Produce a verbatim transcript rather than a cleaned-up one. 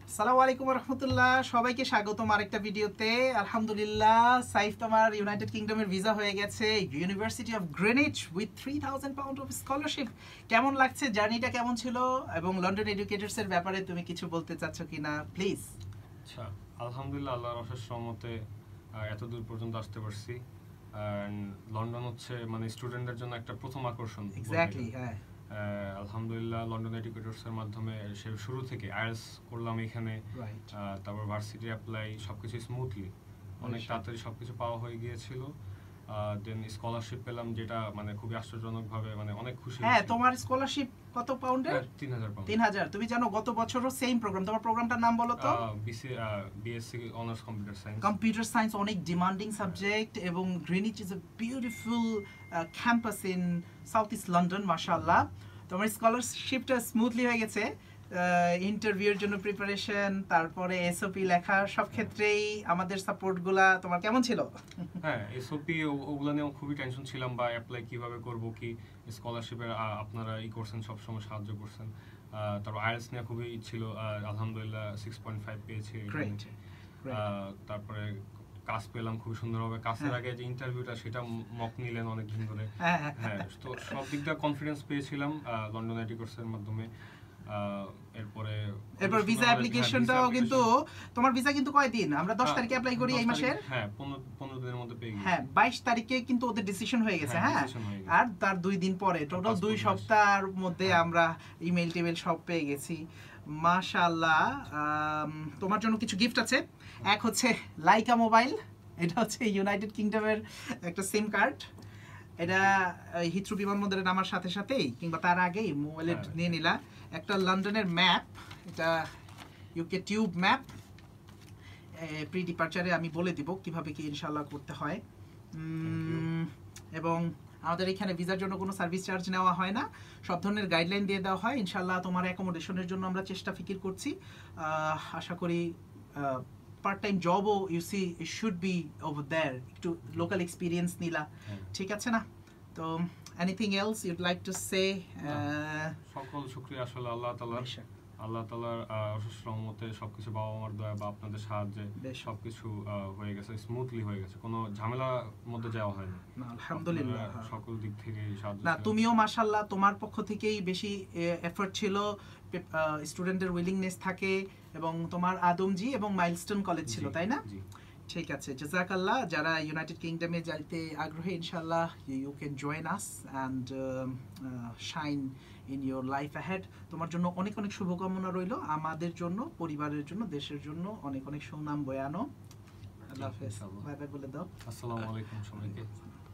আসসালামু আলাইকুম রহমতুল্লাহ, সবাইকে স্বাগতম আরেকটা ভিডিওতে। আলহামদুলিল্লাহ, সাইফ তোমার ইউনাইটেড কিংডমের ভিসা হয়ে গেছে, university of Greenwich with three thousand pound of scholarship. কেমন লাগছে, জার্নিটা কেমন ছিল, এবং লন্ডন এডুকেটার্স এর ব্যাপারে তুমি কিছু বলতে চাচ্ছ কিনা প্লিজ? আচ্ছা, আলহামদুলিল্লাহ, আল্লাহর অশেষ রহমতে এত দূর পর্যন্ত আসতে পারছি। লন্ডন হচ্ছে মানে স্টুডেন্টদের জন্য একটা প্রথম আকর্ষণ। এক্স্যাক্টলি, হ্যাঁ। আলহামদুলিল্লাহ, লন্ডন এডুকেটার্স এর মাধ্যমে সে শুরু থেকে আইএলটিএস করলাম এখানে, তারপর ভার্সিটি অ্যাপ্লাই সবকিছু স্মুথলি, অনেক তাড়াতাড়ি সবকিছু পাওয়া হয়ে গিয়েছিল। দেন স্কলারশিপ পেলাম, যেটা মানে খুবই আশ্চর্যজনকভাবে মানে অনেক খুশি। হ্যাঁ, তোমার স্কলারশিপ কত পাউন্ডের? তিন হাজার পাউন্ড। তিন হাজার। তুমি জানো গত বছরও সেম প্রোগ্রাম। তোমার প্রোগ্রামটার নাম বলো তো? BSc honours computer science. Computer science অনেক ডিমান্ডিং সাবজেক্ট, এবং Greenwich is a beautiful campus in south east London. মাশাআল্লাহ, তোমার স্কলারশিপটা স্মুথলি হয়ে গেছে। ইন্টারভিউর জন্য প্রিপারেশন, তারপরে এসওপি লেখা, সব ক্ষেত্রেই আমাদের সাপোর্টগুলা তোমার কেমন ছিল? হ্যাঁ, এসওপি ওগুলা নিয়ে খুবই টেনশন ছিলাম, বা অ্যাপ্লাই কিভাবে করব, কি স্কলারশিপের আপনারা ই করছেন, সবসময় সাহায্য করছেন। তারপর আইএলটিএস নিয়ে খুবই ছিল, আলহামদুলিল্লাহ সিক্স পয়েন্ট ফাইভ পেয়েছি। তারপরে কাজ পেলাম খুব সুন্দরভাবে। কাজের আগে যে ইন্টারভিউটা, সেটা মক নিলেন অনেকদিন ধরে। হ্যাঁ, তো সব দিক দিয়ে কনফিডেন্স পেয়েছিলাম লন্ডন এডুকেটার্স এর মাধ্যমে। এরপরে এরপর ভিসা অ্যাপ্লিকেশনটাও কিন্তু, তোমার ভিসা কিন্তু কয়দিন? আমরা দশ তারিখে অ্যাপ্লাই করি এই মাসের। হ্যাঁ, পনেরো দিনের মধ্যে পেয়ে গেছি। হ্যাঁ, বাইশ তারিখে কিন্তু ওদের ডিসিশন হয়ে গেছে। হ্যাঁ, আর তার দুই দিন পরে, টোটাল দুই সপ্তাহের মধ্যে আমরা ইমেল টেবিল সব পেয়ে গেছি। মাশাআল্লাহ। তোমার জন্য কিছু গিফট আছে। এক হচ্ছে লাইকা মোবাইল, এটা হচ্ছে ইউনাইটেড কিংডমের একটা সিম কার্ড। এটা হিথ্রো বিমানবন্দরে নামার সাথে সাথেই কিংবা তার আগেই মোবাইলে নিয়ে নিলা। একটা লন্ডনের ম্যাপ, এটা ইউকে টিউব ম্যাপ। প্রি ডিপারচারে আমি বলে দিব কিভাবে কি ইনশাআল্লাহ করতে হয়। এবং আমাদের এখানে ভিসার জন্য কোনো সার্ভিস চার্জ নেওয়া হয় না, সব ধরনের গাইডলাইন দিয়ে দেওয়া হয়। ইনশাআল্লাহ তোমার অ্যাকোমোডেশনের জন্য আমরা চেষ্টা ফিকির করছি। আশা করি পার্ট টাইম জবও you see it should be over there, একটু লোকাল এক্সপিরিয়েন্স নিলা, ঠিক আছে না? তো anything else you'd like to say? সকল শুকরিয়া আসলে আল্লাহ তাআলার। আল্লাহ তাআলার অশেষ রহমতে সবকিছু, বাবা মার দয়া বা আপনাদের সাহায্যে সবকিছু হয়ে গেছে, স্মুথলি হয়ে গেছে, কোনো ঝামেলার মধ্যে যাওয়া হয়নি। আলহামদুলিল্লাহ, সকল দিক থেকে সাহায্য। না, তুমিও মাশাআল্লাহ, তোমার পক্ষ থেকেই বেশি এফর্ট ছিল, স্টুডেন্টের উইলিংনেস থাকে, এবং তোমার আদমজি এবং মাইলস্টোন কলেজ ছিল, তাই না? ঠিক আছে, জাযাকাল্লাহ। যারা ইউনাইটেড কিংডমে যাইতে আগ্রহী, ইনশাআল্লাহ you can join us and shine in your life ahead. তোমার জন্য অনেক অনেক শুভকামনা রইল, আমাদের জন্য, পরিবারের জন্য, দেশের জন্য অনেক অনেক সুনাম বয়ে আনো। আল্লাহ হাফেজ, বাই বাই বলে দাও। আসসালামু আলাইকুম সবাইকে।